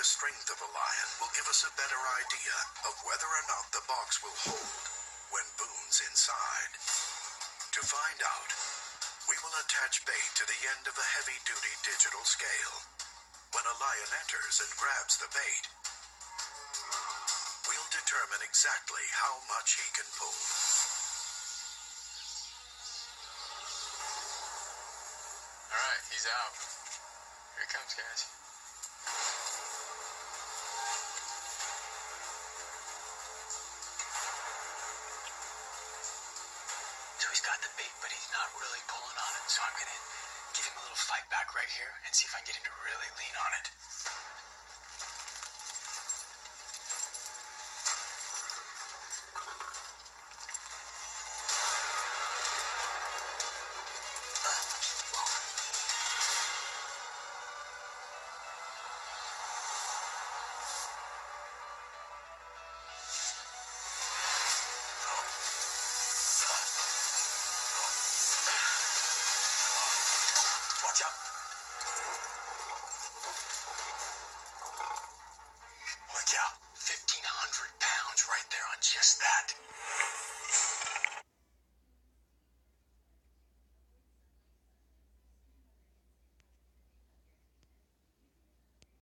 strength of a lion will give us a better idea of whether or not the box will hold when Boone's inside. To find out, we will attach bait to the end of a heavy-duty digital scale. When a lion enters and grabs the bait, we'll determine exactly how much he can pull. All right, he's out. Here he comes, guys. So he's got the bait, but he's not really pulling on it. So I'm going to give him a little fight back right here and see if I can get him to really lean on it. Watch out. Look out. 1,500 pounds right there on just that.